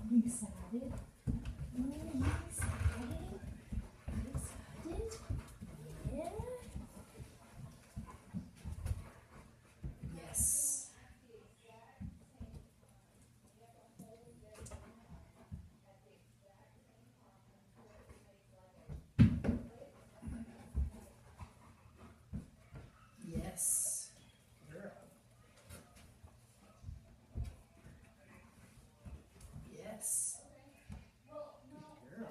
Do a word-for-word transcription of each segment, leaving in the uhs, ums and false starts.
You excited? Oh, you excited? You excited? Yeah? Yes. Yes. Girl. Yes. Girl.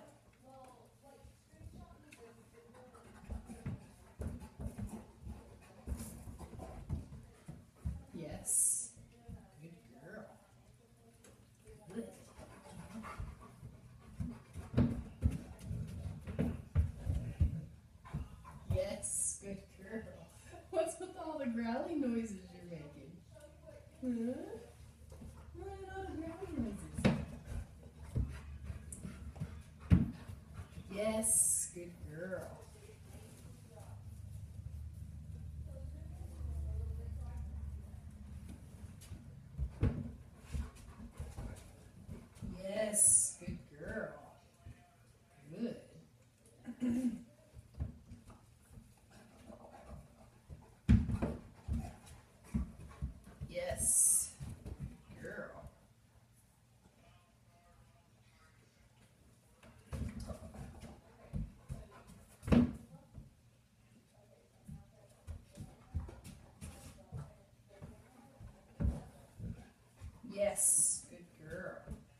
Yes. Good girl. Good. Yes. Good girl. What's with all the growling noises you're making? Huh? What are all the growling noises? Yes. Good girl. Yes. Good girl. Good. Yes. Girl. Yes. Good girl.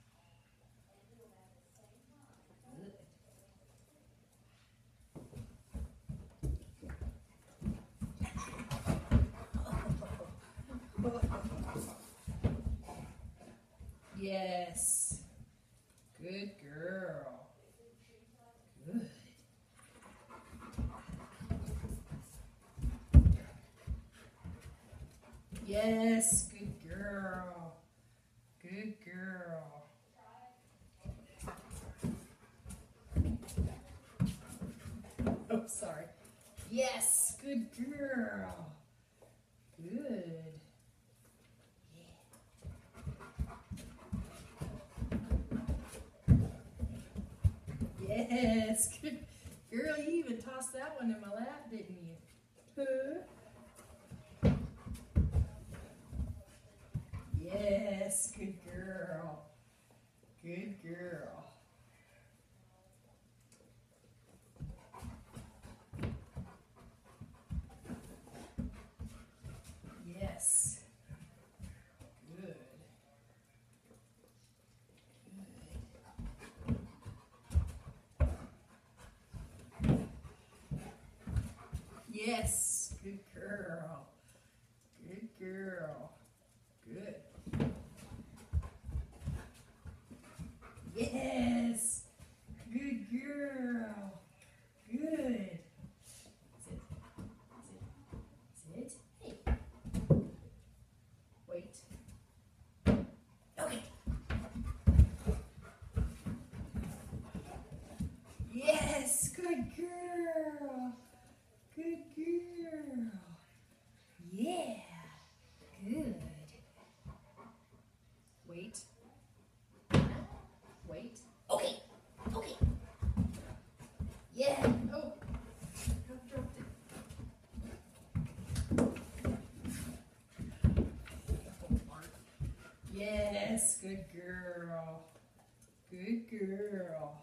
Good. Yes. Good girl. Good. Yes. Good girl. Good girl. Oh, sorry. Yes. Good girl. Good. Yes. Good girl. You even tossed that one in my lap, didn't you? Huh? Yes. Good girl. Good girl. Yes. Good. Yes, good girl. Good girl. Good. Yes, good girl. Good. Sit. Sit. Sit. Hey. Wait. Okay. Yes, good girl. Good girl. Yeah. Good. Wait. Wait. Okay. Okay. Yeah. Oh. I dropped it. Yes. Good girl. Good girl.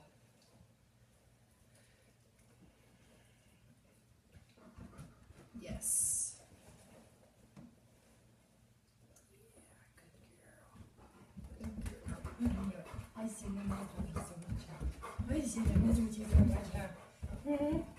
Yes. I see you. I see you. I see you.